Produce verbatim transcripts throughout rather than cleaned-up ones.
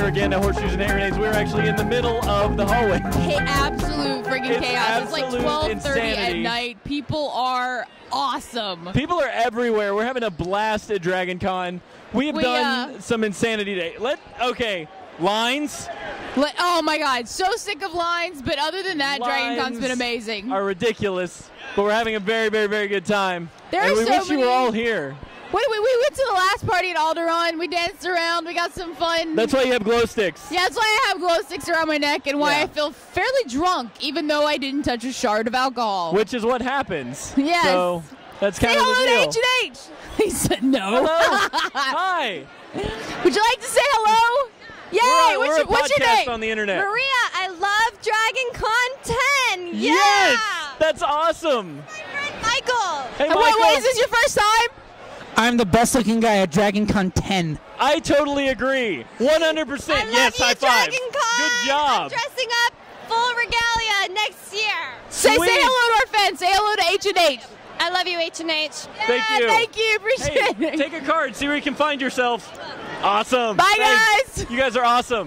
here again at Horseshoes and Hand Grenades. We're actually in the middle of the hallway. Hey, absolute freaking It's chaos. It's like absolute twelve thirty at insanity. night. People are awesome. People are everywhere. We're having a blast at Dragon Con. We have We, done uh, some insanity today. Let okay, lines Like, oh my God, so sick of lines. But other than that, Dragon Con's been Lines amazing. are ridiculous, but we're having a very, very, very good time. There and are we so wish you many- were all here. Wait, wait, we went to the last party at Alderaan. We danced around. We got some fun. That's why you have glow sticks. Yeah, that's why I have glow sticks around my neck and why Yeah. I feel fairly drunk, even though I didn't touch a shard of alcohol. Which is what happens. Yes. So that's Say kind of the hello deal. to H and H. He said no. Hello. Hi. Would you like to say hello? Yay! We're, a- what's we're your, a what's your podcast name? on the internet. Maria, I love Dragon Con ten. Yeah. Yes, that's awesome. My friend Michael. Hey, Uh, Michael. wait, wait, is this your first time? I'm the best looking guy at Dragon Con ten. I totally agree. one hundred I percent. love Yes, you, high five. Dragon Con. Good job. I'm dressing up full regalia next year. Say, Sweet. say hello to our fans. Say hello to H and H. I love you, H and H. Thank Yeah, you. Thank you. Appreciate Hey, it. take a card. See where you can find yourself. Awesome. Bye, Thanks. guys. You guys are awesome.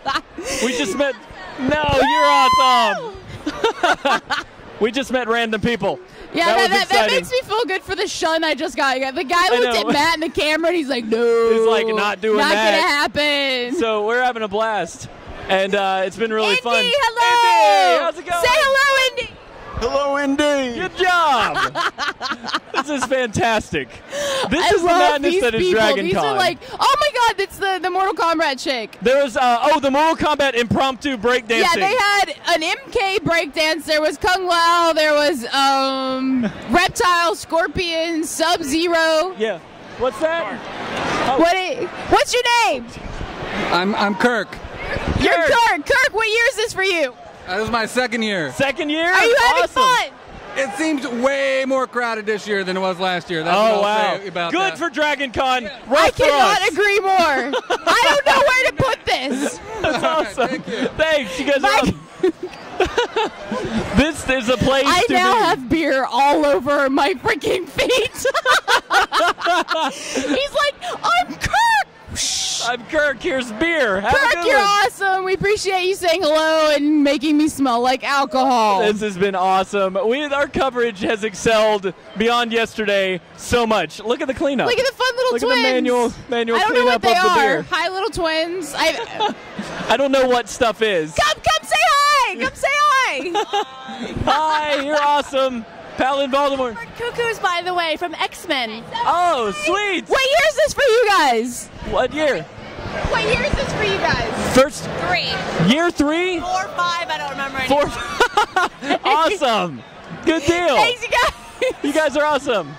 We just met. No, you're awesome. We just met random people. Yeah, that, that, was that, that exciting. makes me feel good for the shun I just got. The guy I looked know. at Matt in the camera and he's like, no. He's like, not doing not that. Not going to happen. So we're having a blast, and uh, it's been really Indy, fun. hello. Indy, how's it going? Say hello, Indy. Hello, Indy. Good job. This is fantastic. This I is the love madness these that is people. Dragon These Con. are like, oh my God, it's the, the Mortal Kombat chick. There was uh, oh the Mortal Kombat impromptu breakdancing. Yeah, they had an M K breakdance. There was Kung Lao. There was um, Reptile, Scorpion, Sub Zero. Yeah. What's that? Oh, What? i- What's your name? I'm I'm Kirk. You're Kirk. Kirk. Kirk, what year is this for you? Uh, this is my second year. Second year? Are you having awesome. fun? It seems way more crowded this year than it was last year. That's Oh what I'll wow! say about Good that. for Dragon Con. I Rough for cannot us. agree more. I don't know where to put this. That's awesome. Thank you. Thanks, you guys are Mike- awesome. This is a place I to now be. have beer all over my freaking feet. He's like, I'm Kirk. I'm Kirk. Here's beer. Have a Kirk, good you're one. awesome. We appreciate you saying hello and making me smell like alcohol. This has been awesome. We our coverage has excelled beyond yesterday so much. Look at the cleanup. Look at the fun little Look twins. at the manual manual I don't know cleanup what they of the are. beer. Hi, little twins. I, I don't know what stuff is. come, come say hi. Come say hi. Hi, you're awesome. Paladin Baltimore. Cuckoos, by the way, from X-Men. Oh, sweet. What year is this for you guys? What year? What year is this for you guys? First Three. year three? Four, five, I don't remember Four. anymore. Awesome. Good deal. Thanks, you guys. You guys are awesome.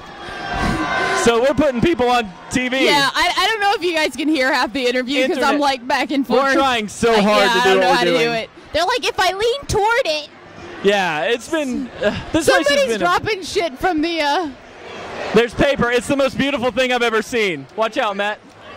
So we're putting people on T V. Yeah, I, I don't know if you guys can hear half the interview because Internet. I'm like back and forth. We're trying so Like, hard yeah, to I do don't what know we're how doing. to do it. They're like, if I lean toward it. Yeah, it's been. Uh, this place has Somebody's been. a- dropping shit from the. Uh, there's paper. It's the most beautiful thing I've ever seen. Watch out, Matt.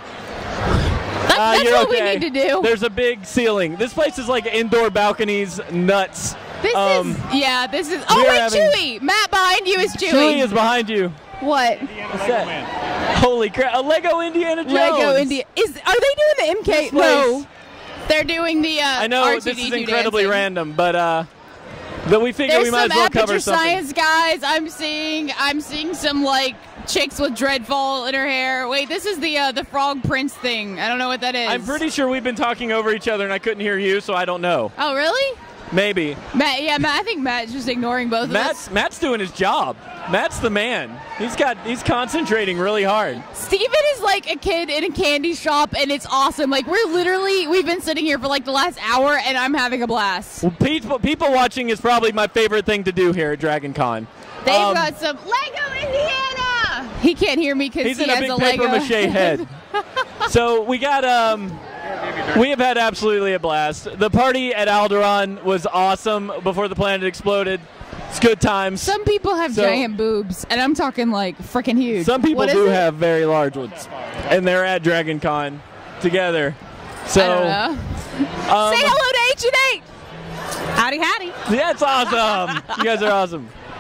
that, Uh, that's you're what okay. we need to do. There's a big ceiling. This place is like indoor balconies, nuts. This Um, is. Yeah, this is. Oh, we are wait, having- Chewy. Matt behind you is Chewy. Chewie is behind you. What? What's that? Holy crap! A Lego Indiana Jones. Lego India. Is Are they doing the M K? This place- No. They're doing the. Uh, I know R two D this two is incredibly dancing. random, but uh, but we figure There's we might some as well Aperture cover something. Science guys. I'm seeing. I'm seeing some like chicks with dreadfall in her hair. Wait, this is the uh, the Frog Prince thing. I don't know what that is. I'm pretty sure we've been talking over each other and I couldn't hear you, so I don't know. Oh really? Maybe. Matt, yeah, Matt. I think Matt's just ignoring both of Matt's us. Matt's doing his job. Matt's the man. He's got he's concentrating really hard. Steven is like a kid in a candy shop, and it's awesome. Like we're literally, we've been sitting here for like the last hour, and I'm having a blast. Well, people people watching is probably my favorite thing to do here at Dragon Con. They've Um, got some Lego Indiana. He can't hear me because He's he in a has big a paper Lego mache head. So we got um we have had absolutely a blast. The party at Alderaan was awesome before the planet exploded. It's good times. Some people have So- giant boobs, and I'm talking like freaking huge. Some people What is do it? have very large ones, and they're at Dragon Con together. So I don't know. um, Say hello to H and H. Howdy, howdy. yeah, it's awesome. You guys are awesome.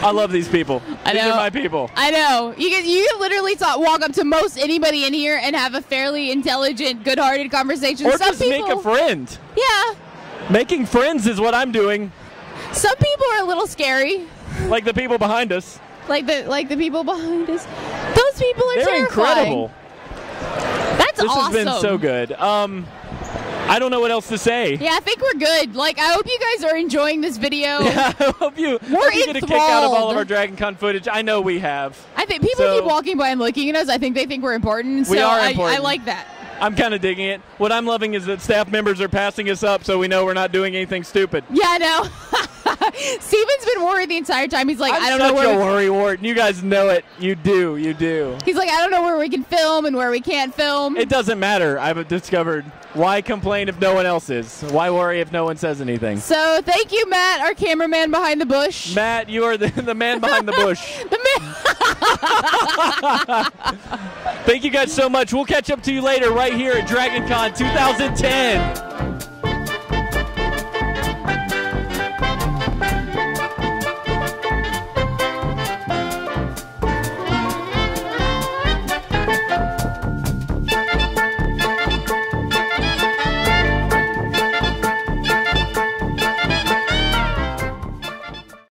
I love these people. I These know. are my people. I know. You can you can literally talk, walk up to most anybody in here and have a fairly intelligent, good-hearted conversation. Or Some just people, make a friend. Yeah. Making friends is what I'm doing. Some people are a little scary. Like the people behind us. Like the like the people behind us. Those people are They're terrifying. incredible. That's This awesome. has been so good. Um, I don't know what else to say. Yeah, I think we're good. Like, I hope you guys are enjoying this video. Yeah, I hope you, We're hope you get a kick out of all of enthralled. our Dragon Con footage. I know we have. I think people So- keep walking by and looking at us. I think they think we're important. We so are I, important. I like that. I'm kind of digging it. What I'm loving is that staff members are passing us up so we know we're not doing anything stupid. Yeah, I know. Steven's been worried the entire time. He's like, I'm I don't such know where. a we- worry wart. You guys know it. You do. You do. He's like, I don't know where we can film and where we can't film. It doesn't matter. I've discovered. Why complain if no one else is? Why worry if no one says anything? So thank you, Matt, our cameraman behind the bush. Matt, you are the, the man behind the bush. The man. Thank you guys so much. We'll catch up to you later right here at Dragon Con twenty ten.